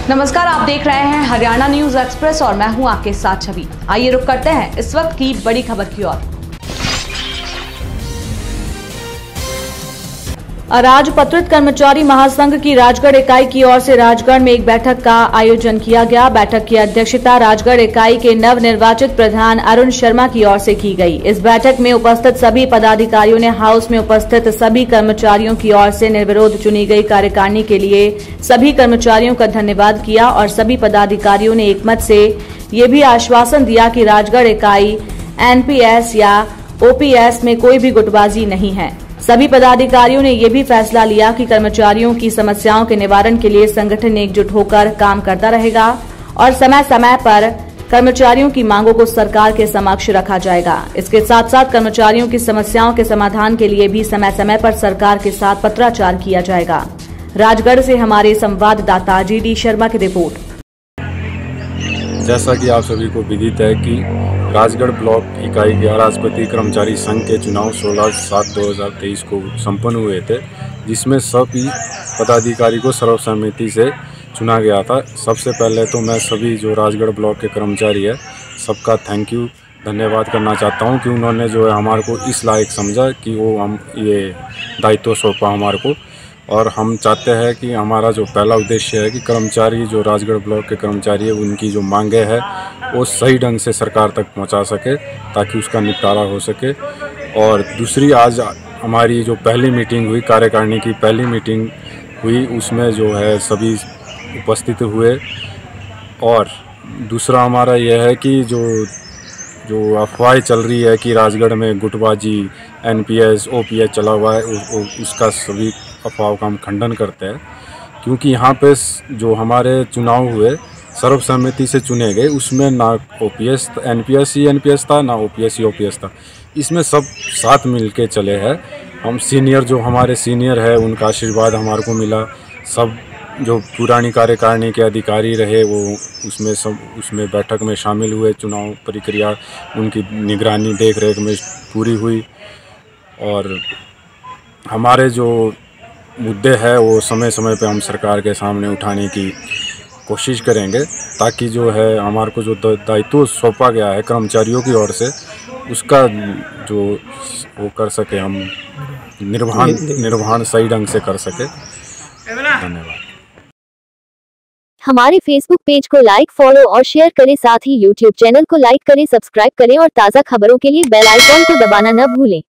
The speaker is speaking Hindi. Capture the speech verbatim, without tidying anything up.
नमस्कार, आप देख रहे हैं हरियाणा न्यूज एक्सप्रेस और मैं हूं आपके साथ छवि। आइए रुक करते हैं इस वक्त की बड़ी खबर की ओर। अराजपत्रित कर्मचारी महासंघ की राजगढ़ इकाई की ओर से राजगढ़ में एक बैठक का आयोजन किया गया। बैठक की अध्यक्षता राजगढ़ इकाई के नवनिर्वाचित प्रधान अरुण शर्मा की ओर से की गई। इस बैठक में उपस्थित सभी पदाधिकारियों ने हाउस में उपस्थित सभी कर्मचारियों की ओर से निर्विरोध चुनी गई कार्यकारिणी के लिए सभी कर्मचारियों का धन्यवाद किया और सभी पदाधिकारियों ने एकमत से ये भी आश्वासन दिया कि राजगढ़ इकाई एनपीएस या ओपीएस में कोई भी गुटबाजी नहीं है। सभी पदाधिकारियों ने यह भी फैसला लिया कि कर्मचारियों की समस्याओं के निवारण के लिए संगठन एकजुट होकर काम करता रहेगा और समय समय पर कर्मचारियों की मांगों को सरकार के समक्ष रखा जाएगा। इसके साथ साथ कर्मचारियों की समस्याओं के समाधान के लिए भी समय समय पर सरकार के साथ पत्राचार किया जाएगा। राजगढ़ से हमारे संवाददाता जी डी शर्मा की रिपोर्ट। जैसा कि आप सभी को विदित है कि राजगढ़ ब्लॉक इकाई के अराजपत्रित कर्मचारी संघ के चुनाव सोलह सात दो हज़ार तेईस को संपन्न हुए थे, जिसमें सभी पदाधिकारी को सर्वसम्मति से चुना गया था। सबसे पहले तो मैं सभी जो राजगढ़ ब्लॉक के कर्मचारी है सबका थैंक यू धन्यवाद करना चाहता हूं कि उन्होंने जो है हमारे को इस लायक समझा कि वो हम ये दायित्व सौंपा हमारे को। और हम चाहते हैं कि हमारा जो पहला उद्देश्य है कि कर्मचारी जो राजगढ़ ब्लॉक के कर्मचारी है उनकी जो मांगे है वो सही ढंग से सरकार तक पहुंचा सके ताकि उसका निपटारा हो सके। और दूसरी, आज हमारी जो पहली मीटिंग हुई, कार्यकारिणी की पहली मीटिंग हुई, उसमें जो है सभी उपस्थित हुए। और दूसरा हमारा यह है कि जो जो अफवाहें चल रही है कि राजगढ़ में गुटबाजी एनपीएस ओपीएस चला हुआ है, उस, उसका सभी अफवाहों का हम खंडन करते हैं, क्योंकि यहाँ पे जो हमारे चुनाव हुए सर्वसम्मति से चुने गए, उसमें ना ओपीएस एनपीएस ही एनपीएस था ना ओपीएस ही ओपीएस था। इसमें सब साथ मिल के चले हैं। हम सीनियर जो हमारे सीनियर है उनका आशीर्वाद हमारे को मिला। सब जो पुरानी कार्यकारिणी के अधिकारी रहे वो उसमें सब उसमें बैठक में शामिल हुए। चुनाव प्रक्रिया उनकी निगरानी देख रेख में पूरी हुई और हमारे जो मुद्दे हैं वो समय समय पे हम सरकार के सामने उठाने की कोशिश करेंगे ताकि जो है हमारे को जो दायित्व सौंपा गया है कर्मचारियों की ओर से उसका जो वो कर सके, हम निर्वहन निर्वहन सही ढंग से कर सके। धन्यवाद। हमारे फेसबुक पेज को लाइक, फॉलो और शेयर करें। साथ ही यूट्यूब चैनल को लाइक करें, सब्सक्राइब करें और ताज़ा खबरों के लिए बेल आइकॉन को दबाना न भूलें।